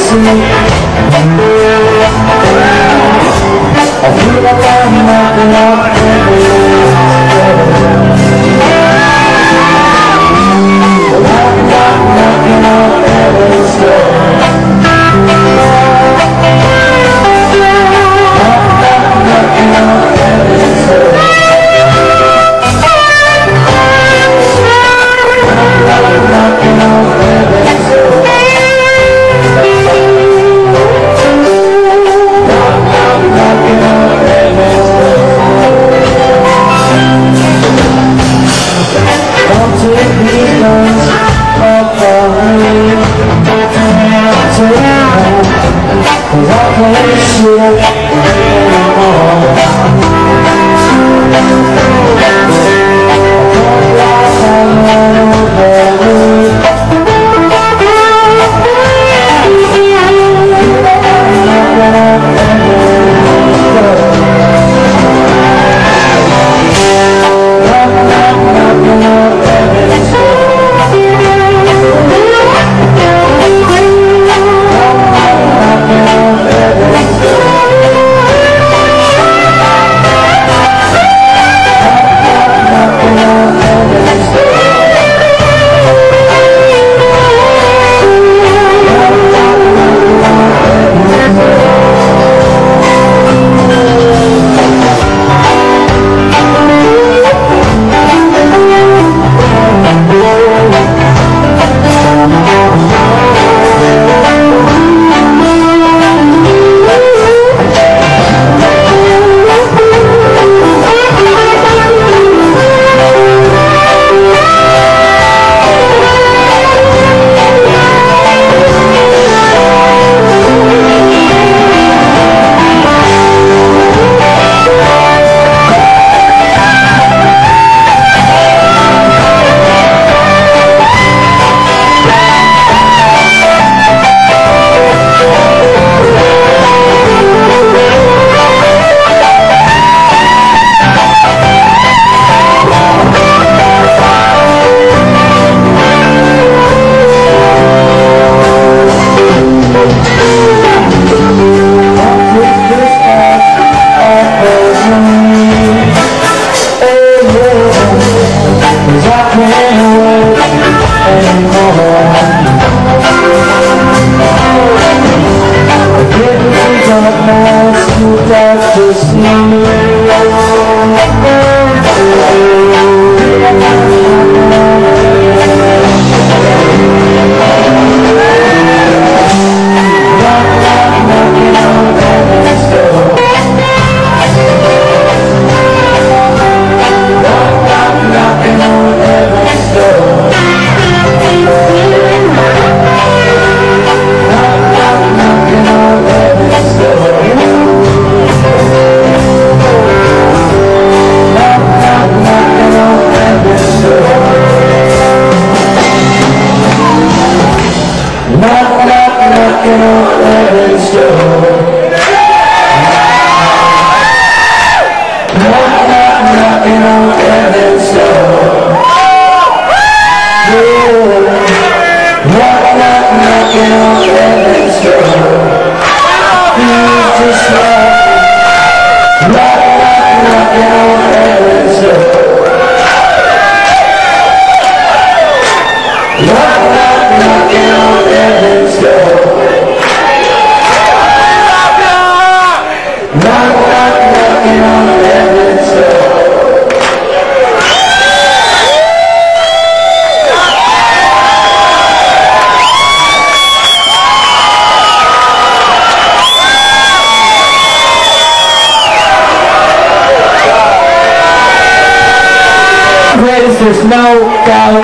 feel like I'm knocking off heaven's door. Knocking off heaven's door. Knocking off heaven's door. Knocking off heaven's door. Knocking off heaven's door. Don't take these guns up on me. Take them home, 'cause I can't shoot anymore. Knocking on heaven's door. Knocking on heaven's door. Knocking on heaven's door. Please just knocking on heaven's door. Knocking on heaven's door. Knocking on heaven's door. Greatest, there's no doubt.